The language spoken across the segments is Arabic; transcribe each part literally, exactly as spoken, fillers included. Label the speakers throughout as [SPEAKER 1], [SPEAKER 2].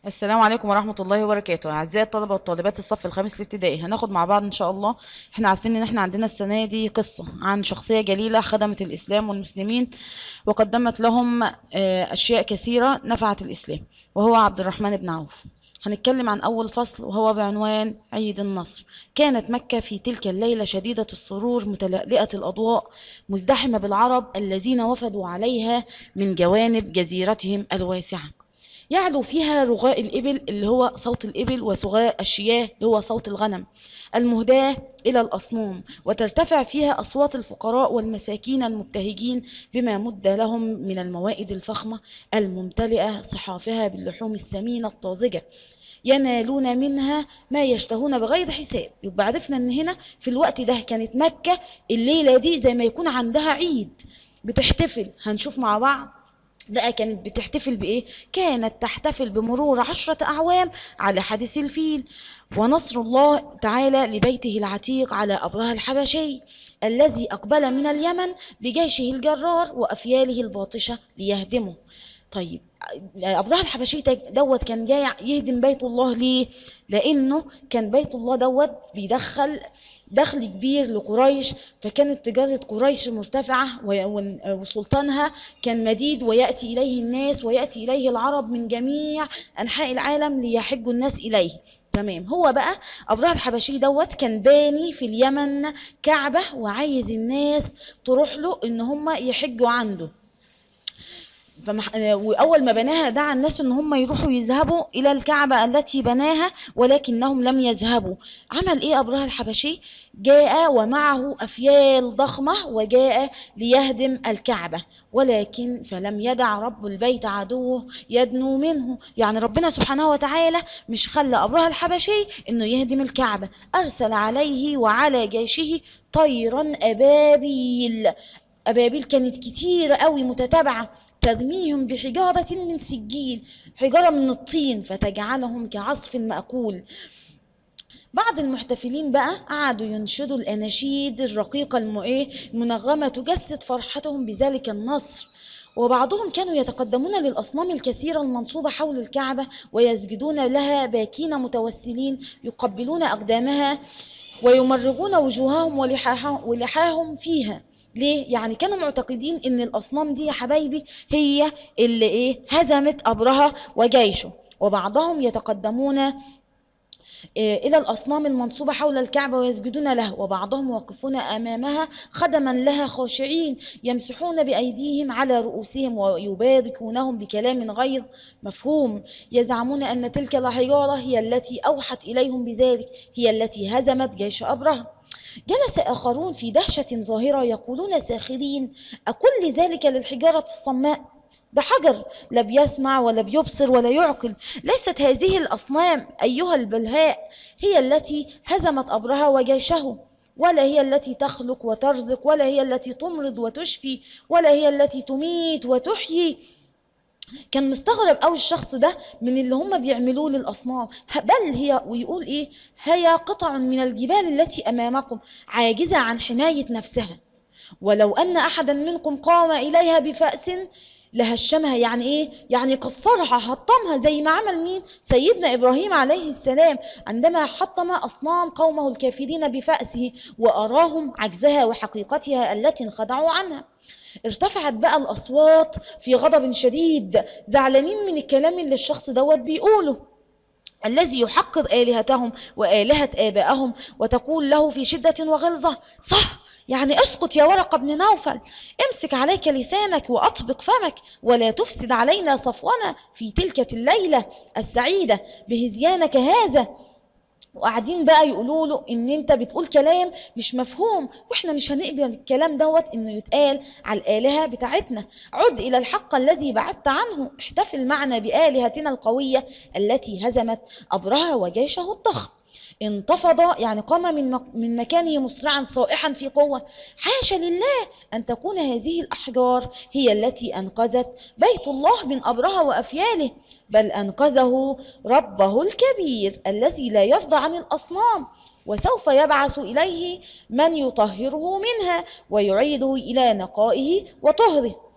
[SPEAKER 1] السلام عليكم ورحمة الله وبركاته. أعزائي الطلبة والطالبات الصف الخامس الابتدائي، هناخد مع بعض إن شاء الله. احنا عارفين إن احنا عندنا السنة دي قصة عن شخصية جليلة خدمت الإسلام والمسلمين وقدمت لهم آه، أشياء كثيرة نفعت الإسلام، وهو عبد الرحمن بن عوف. هنتكلم عن أول فصل وهو بعنوان عيد النصر. كانت مكة في تلك الليلة شديدة السرور متلألئة الأضواء، مزدحمة بالعرب الذين وفدوا عليها من جوانب جزيرتهم الواسعة. يعلو فيها رغاء الإبل اللي هو صوت الإبل، وسغاء الشياه اللي هو صوت الغنم المهداة إلى الأصنام، وترتفع فيها أصوات الفقراء والمساكين المبتهجين بما مد لهم من الموائد الفخمة الممتلئة صحافها باللحوم الثمينة الطازجة، ينالون منها ما يشتهون بغير حساب. يبقى عرفنا ان هنا في الوقت ده كانت مكة الليلة دي زي ما يكون عندها عيد، بتحتفل. هنشوف مع بعض بقى كانت بتحتفل بإيه؟ كانت تحتفل بمرور عشرة أعوام على حادث الفيل، ونصر الله تعالى لبيته العتيق على أبرهة الحبشي الذي أقبل من اليمن بجيشه الجرار وأفياله الباطشة ليهدمه. طيب، أبرهة الحبشي دوت كان جاي يهدم بيت الله ليه؟ لأنه كان بيت الله دوت بيدخل دخل كبير لقريش، فكانت تجارة قريش مرتفعة وسلطانها كان مديد، ويأتي إليه الناس ويأتي إليه العرب من جميع أنحاء العالم ليحجوا الناس إليه. تمام. هو بقى أبرهة الحبشي دوت كان باني في اليمن كعبة وعايز الناس تروح له إن هم يحجوا عنده. فمح... وأول ما بناها دعا الناس إن هم يروحوا يذهبوا إلى الكعبة التي بناها، ولكنهم لم يذهبوا. عمل إيه أبرهة الحبشي؟ جاء ومعه أفيال ضخمة وجاء ليهدم الكعبة، ولكن فلم يدع رب البيت عدوه يدنو منه. يعني ربنا سبحانه وتعالى مش خلى أبرهة الحبشي إنه يهدم الكعبة، أرسل عليه وعلى جيشه طيرا أبابيل. أبابيل كانت كتيرة قوي متتابعة، ترميهم بحجارة من سجيل، حجارة من الطين، فتجعلهم كعصف مأكول. بعض المحتفلين بقى قعدوا ينشدوا الأناشيد الرقيقة المنغمة تجسد فرحتهم بذلك النصر، وبعضهم كانوا يتقدمون للأصنام الكثيرة المنصوبة حول الكعبة ويسجدون لها باكين متوسلين، يقبلون أقدامها ويمرغون وجوههم ولحاهم فيها. ليه؟ يعني كانوا معتقدين ان الاصنام دي يا حبايبي هي اللي ايه هزمت ابرهة وجيشه. وبعضهم يتقدمون إلى الأصنام المنصوبة حول الكعبة ويسجدون لها، وبعضهم واقفون أمامها خدما لها خاشعين، يمسحون بأيديهم على رؤوسهم ويباركونهم بكلام غير مفهوم، يزعمون أن تلك الحجارة هي التي أوحت إليهم بذلك، هي التي هزمت جيش أبرهة. جلس آخرون في دهشة ظاهرة يقولون ساخرين: أكل ذلك للحجارة الصماء؟ ده حجر لا بيسمع ولا بيبصر ولا يعقل. ليست هذه الأصنام أيها البلهاء هي التي هزمت أبرهة وجيشه، ولا هي التي تخلق وترزق، ولا هي التي تمرض وتشفي، ولا هي التي تميت وتحيي. كان مستغرب قوي الشخص ده من اللي هم بيعملوه للأصنام. بل هي، ويقول إيه، هي قطع من الجبال التي أمامكم عاجزة عن حماية نفسها، ولو أن أحدا منكم قام إليها بفأس لهشمها. يعني ايه؟ يعني كسرها، حطمها، زي ما عمل مين؟ سيدنا ابراهيم عليه السلام عندما حطم اصنام قومه الكافرين بفأسه واراهم عجزها وحقيقتها التي انخدعوا عنها. ارتفعت بقى الاصوات في غضب شديد، زعلانين من الكلام اللي الشخص دوت بيقوله، الذي يحقر آلهتهم وآلهة آبائهم، وتقول له في شدة وغلظة: صح، يعني اسكت يا ورقة بن نوفل، امسك عليك لسانك وأطبق فمك، ولا تفسد علينا صفونا في تلك الليلة السعيدة بهزيانك هذا. وقاعدين بقى يقولوا له ان انت بتقول كلام مش مفهوم، واحنا مش هنقبل الكلام دوت انه يتقال على الآلهة بتاعتنا. عد الى الحق الذي بعدت عنه، احتفل معنا بآلهتنا القوية التي هزمت أبرهة وجيشه الضخم. انتفض، يعني قام من من مكانه مسرعا صائحا في قوة: حاشا لله أن تكون هذه الأحجار هي التي أنقذت بيت الله من أبرهة وأفياله، بل أنقذه ربه الكبير الذي لا يرضى عن الأصنام، وسوف يبعث إليه من يطهره منها ويعيده إلى نقائه وطهره.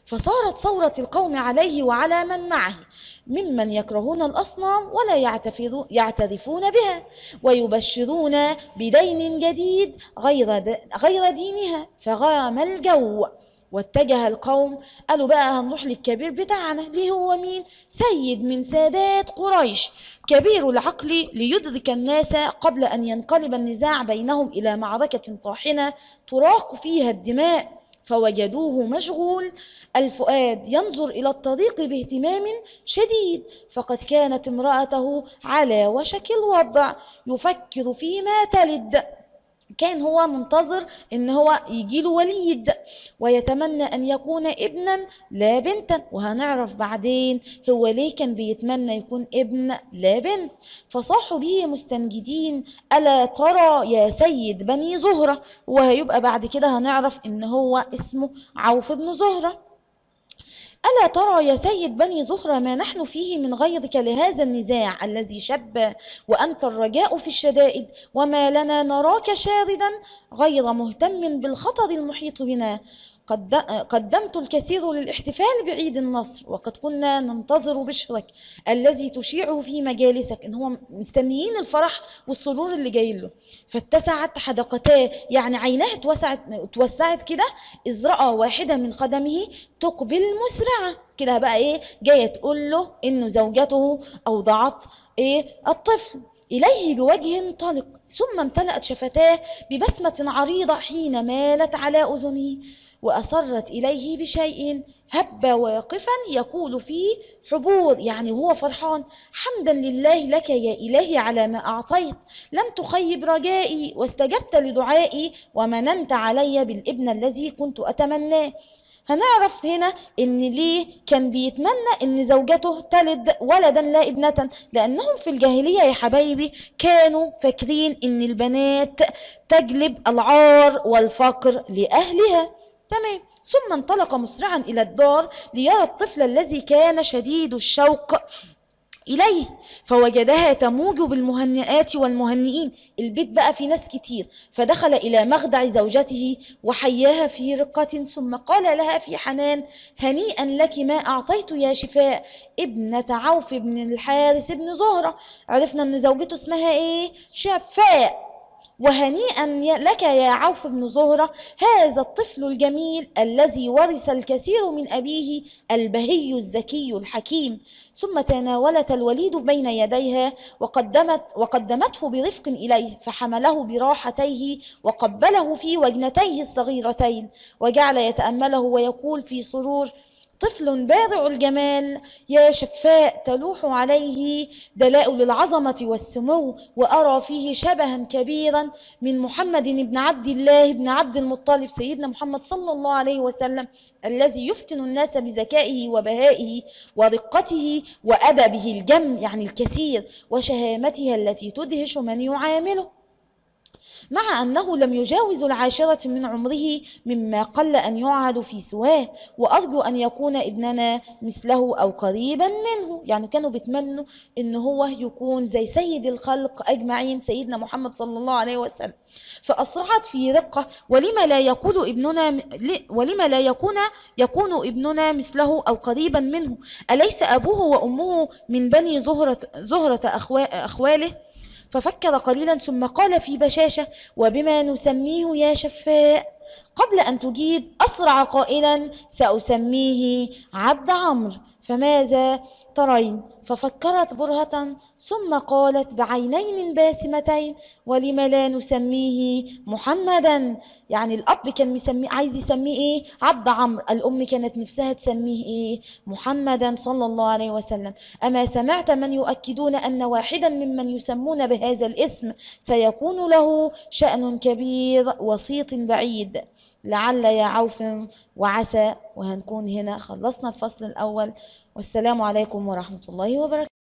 [SPEAKER 1] فصارت ثورة القوم عليه وعلى من معه ممن يكرهون الأصنام ولا يعترفون بها ويبشرون بدين جديد غير غير دينها، فغام الجو واتجه القوم. قالوا بقى هنروح للكبير بتاعنا اللي هو مين؟ سيد من سادات قريش، كبير العقل، ليدرك الناس قبل أن ينقلب النزاع بينهم إلى معركة طاحنة تراق فيها الدماء. فوجدوه مشغول الفؤاد ينظر إلى الطريق باهتمام شديد، فقد كانت امرأته على وشك الوضع يفكر فيما تلد. كان هو منتظر ان هو يجيله وليد ويتمنى ان يكون ابنا لا بنتا، وهنعرف بعدين هو ليه كان بيتمنى يكون ابن لا بنت. فصاحوا به مستنجدين: ألا ترى يا سيد بني زهرة؟ وهيبقى بعد كده هنعرف ان هو اسمه عوف بن زهرة. ألا ترى يا سيد بني زهرة ما نحن فيه من غيظك لهذا النزاع الذي شب وأنت الرجاء في الشدائد، وما لنا نراك شاردا غير مهتم بالخطر المحيط بنا. قدمت الكثير للاحتفال بعيد النصر، وقد كنا ننتظر بشرك الذي تشيعه في مجالسك. ان هو مستنيين الفرح والسرور اللي جاي له. فاتسعت حدقتاه، يعني عيناه اتوسعت اتوسعت كده، إذ رأى واحدة من قدمه تقبل مسرعة كده. بقى ايه جايه تقول له انه زوجته اوضعت ايه الطفل إليه بوجه طلق، ثم امتلأت شفتاه ببسمة عريضة حين مالت على أذنه وأصرت إليه بشيء. هب واقفا يقول فيه حبور، يعني هو فرحان: حمدا لله لك يا إلهي على ما أعطيت، لم تخيب رجائي واستجبت لدعائي ومننت علي بالابن الذي كنت أتمناه. هنعرف هنا ان ليه كان بيتمنى ان زوجته تلد ولدا لا ابنة، لانهم في الجاهلية يا حبايبي كانوا فاكرين ان البنات تجلب العار والفقر لأهلها. تمام. ثم انطلق مسرعا إلى الدار ليرى الطفل الذي كان شديد الشوق إليه، فوجدها تموج بالمهنئات والمهنئين. البيت بقى في ناس كتير، فدخل إلى مخدع زوجته وحياها في رقة، ثم قال لها في حنان: هنيئا لك ما أعطيت يا شفاء ابنة عوف بن الحارث بن زهرة. عرفنا أن زوجته اسمها إيه؟ شفاء. وهنيئا لك يا عوف بن زهرة، هذا الطفل الجميل الذي ورث الكثير من أبيه البهي الذكي الحكيم. ثم تناولت الوليد بين يديها وقدمت وقدمته برفق إليه، فحمله براحتيه وقبله في وجنتيه الصغيرتين، وجعل يتأمله ويقول في سرور: طفل بارع الجمال يا شفاء، تلوح عليه دلائل العظمة والسمو، وأرى فيه شبها كبيرا من محمد بن عبد الله بن عبد المطلب، سيدنا محمد صلى الله عليه وسلم، الذي يفتن الناس بذكائه وبهائه ورقته وأدبه الجم، يعني الكثير، وشهامته التي تدهش من يعامله، مع أنه لم يجاوز العاشرة من عمره، مما قل أن يعهد في سواه. وأرجو أن يكون ابننا مثله أو قريبا منه. يعني كانوا بيتمنوا أن هو يكون زي سيد الخلق أجمعين سيدنا محمد صلى الله عليه وسلم. فأسرعت في رقة: ولما لا يكون ابننا ولما لا يكون يكون ابننا مثله أو قريبا منه؟ أليس أبوه وأمه من بني زهرة زهرة أخواله؟ ففكر قليلا ثم قال في بشاشة: وبما نسميه يا شفاء؟ قبل أن تجيب أسرع قائلا: سأسميه عبد عمرو، فماذا ترين؟ ففكرت برهة ثم قالت بعينين باسمتين: ولم لا نسميه محمدا؟ يعني الأب كان مسمي عايز يسميه إيه؟ عبد عمرو. الأم كانت نفسها تسميه إيه؟ محمدا صلى الله عليه وسلم. أما سمعت من يؤكدون أن واحدا ممن يسمون بهذا الاسم سيكون له شأن كبير وسيط بعيد، لعل يا عوف وعسى. وهنكون هنا خلصنا الفصل الأول، والسلام عليكم ورحمة الله وبركاته.